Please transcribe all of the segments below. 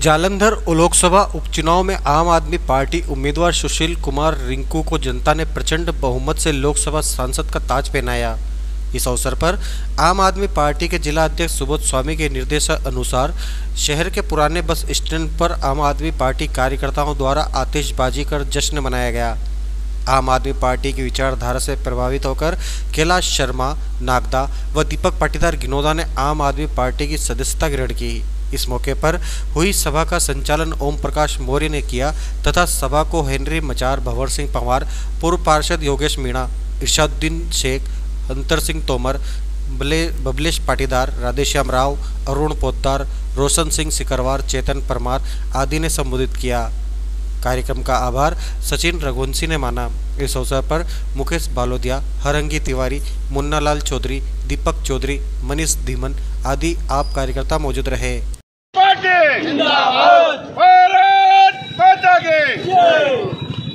जालंधर लोकसभा उपचुनाव में आम आदमी पार्टी उम्मीदवार सुशील कुमार रिंकू को जनता ने प्रचंड बहुमत से लोकसभा सांसद का ताज पहनाया। इस अवसर पर आम आदमी पार्टी के जिला अध्यक्ष सुबोध स्वामी के निर्देशानुसार शहर के पुराने बस स्टैंड पर आम आदमी पार्टी कार्यकर्ताओं द्वारा आतिशबाजी कर जश्न मनाया गया। आम आदमी पार्टी की विचारधारा से प्रभावित होकर कैलाश शर्मा नागदा व दीपक पाटीदार गिनोदा ने आम आदमी पार्टी की सदस्यता ग्रहण की। इस मौके पर हुई सभा का संचालन ओम प्रकाश मौर्य ने किया तथा सभा को हेनरी मचार, भंवर सिंह पंवार, पूर्व पार्षद योगेश मीणा, इरशादुद्दीन शेख, अंतर सिंह तोमर, बबलेश पाटीदार, राधेश्याम राव, अरुण पोद्दार, रोशन सिंह सिकरवार, चेतन परमार आदि ने संबोधित किया। कार्यक्रम का आभार सचिन रघुवंशी ने माना। इस अवसर पर मुकेश बालोदिया, हरंगी तिवारी, मुन्नालाल चौधरी, दीपक चौधरी, मनीष धीमन आदि आप कार्यकर्ता मौजूद रहे। जिंदाबाद, भारत माता की जय।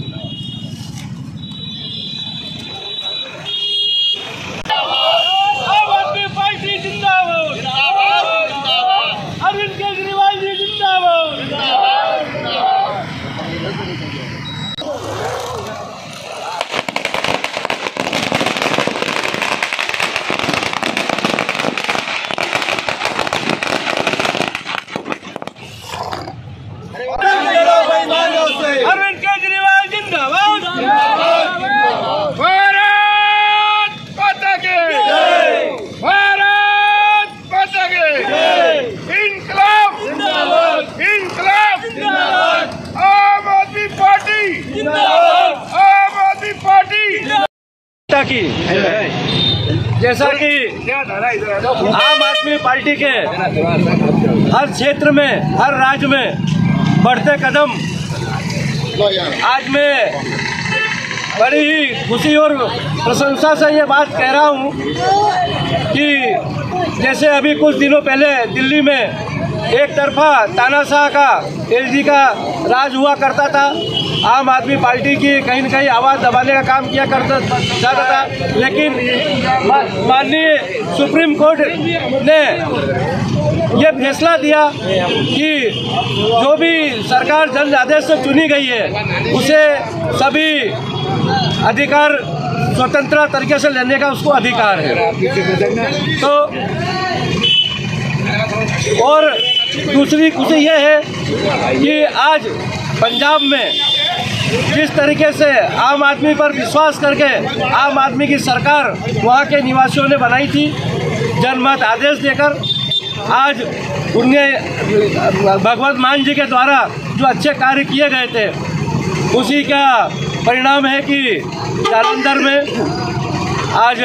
आम आदमी पार्टी जिंदाबाद, अरविंद केजरीवाल जी जिंदाबाद। अरविंद केजरीवाल जिंदाबाद, भारत माता की जय, भारत माता की जय, इनकलाब जिंदाबाद, इनकलाब जिंदाबाद, आम आदमी पार्टी जिंदाबाद, आम आदमी पार्टी की। जैसा कि आम आदमी पार्टी के हर क्षेत्र में, हर राज्य में बढ़ते कदम, आज मैं बड़ी ही खुशी और प्रशंसा से ये बात कह रहा हूँ कि जैसे अभी कुछ दिनों पहले दिल्ली में एक तरफा तानाशाह का, एलजी का राज हुआ करता था। आम आदमी पार्टी की कहीं न कहीं आवाज़ दबाने का काम किया करता जाता था, लेकिन माननीय सुप्रीम कोर्ट ने ये फैसला दिया कि जो भी सरकार जन आदेश से चुनी गई है उसे सभी अधिकार स्वतंत्र तरीके से लेने का उसको अधिकार है। तो और दूसरी खुशी ये है कि आज पंजाब में जिस तरीके से आम आदमी पर विश्वास करके आम आदमी की सरकार वहाँ के निवासियों ने बनाई थी, जनमत आदेश देकर, आज उन्हें भगवंत मान जी के द्वारा जो अच्छे कार्य किए गए थे उसी का परिणाम है कि जालंधर में आज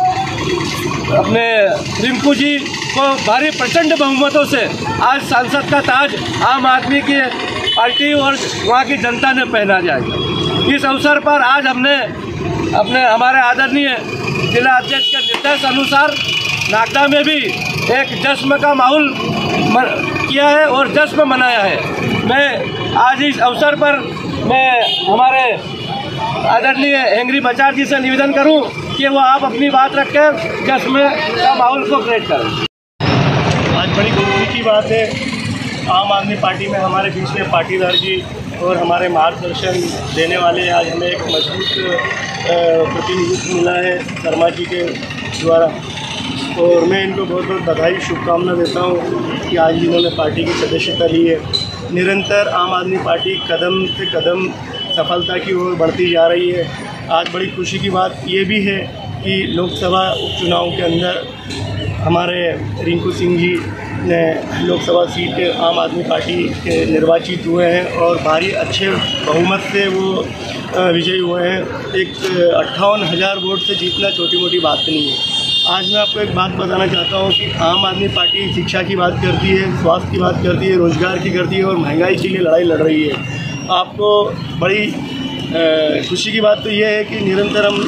अपने रिंकू जी को भारी प्रचंड बहुमतों से आज सांसद का ताज आम आदमी की पार्टी और वहाँ की जनता ने पहना जाएगा। इस अवसर पर आज हमने हमारे आदरणीय जिला अध्यक्ष के निर्देश अनुसार नागदा में भी एक जश्न का माहौल किया है और जश्न मनाया है। मैं आज इस अवसर पर हमारे आदरणीय हेनरी मचार जी से निवेदन करूं कि वो आप अपनी बात रखकर जश्न का माहौल को क्रिएट करें। आज बड़ी खुशी की बात है, आम आदमी पार्टी में हमारे बीच में पाटीदार जी और हमारे मार्गदर्शन देने वाले आज हमें एक मजबूत प्रतिनिधित्व मिला है शर्मा जी के द्वारा, और मैं इनको बहुत बहुत बधाई शुभकामना देता हूँ कि आज इन्होंने पार्टी की सदस्यता ली है। निरंतर आम आदमी पार्टी कदम से कदम सफलता की ओर बढ़ती जा रही है। आज बड़ी खुशी की बात ये भी है कि लोकसभा उपचुनाव के अंदर हमारे रिंकू सिंह जी ने लोकसभा सीट आम आदमी पार्टी के निर्वाचित हुए हैं और भारी अच्छे बहुमत से वो विजयी हुए हैं। एक 58,000 वोट से जीतना छोटी मोटी बात नहीं है। आज मैं आपको एक बात बताना चाहता हूँ कि आम आदमी पार्टी शिक्षा की बात करती है, स्वास्थ्य की बात करती है, रोजगार की करती है और महंगाई के लिए लड़ाई लड़ रही है। आपको बड़ी खुशी की बात तो ये है कि निरंतर हम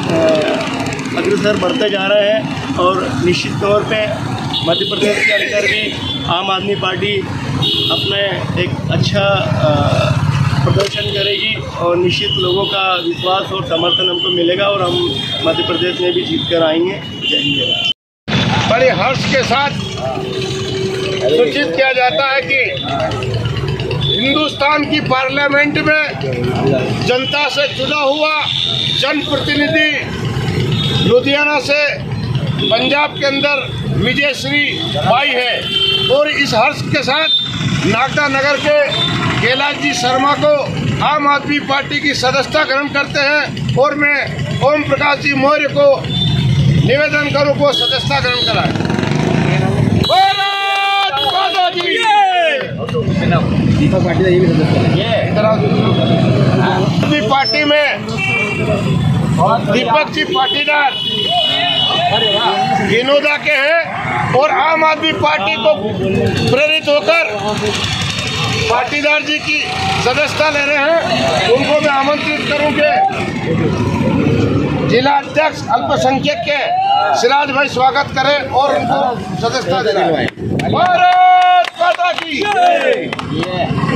अग्रसर बढ़ते जा रहे हैं और निश्चित तौर पे मध्य प्रदेश के अंदर भी आम आदमी पार्टी अपने एक अच्छा प्रदर्शन करेगी और निश्चित लोगों का विश्वास और समर्थन हमको मिलेगा और हम मध्य प्रदेश में भी जीत कर आएंगे। जय हिंद। बड़े हर्ष के साथ सूचित किया जाता है कि हिंदुस्तान की पार्लियामेंट में जनता से चुना हुआ जनप्रतिनिधि लुधियाना से पंजाब के अंदर विजय श्री बाई है। और इस हर्ष के साथ नागदा नगर के कैलाश जी शर्मा को आम आदमी पार्टी की सदस्यता ग्रहण करते हैं और मैं ओम प्रकाश जी मौर्य को निवेदन करूं को सदस्यता ग्रहण कराएं। भारत माता की दीपक पाटिल ये भी सदस्य आदमी पार्टी में दीपक जी पाटीदार विनोदा के हैं और आम आदमी पार्टी को प्रेरित होकर पाटीदार जी की सदस्यता ले रहे हैं। उनको मैं आमंत्रित करूंगे। जिला अध्यक्ष अल्पसंख्यक के सिराज भाई स्वागत करें और उनको सदस्यता दिलाएं। भारत माता की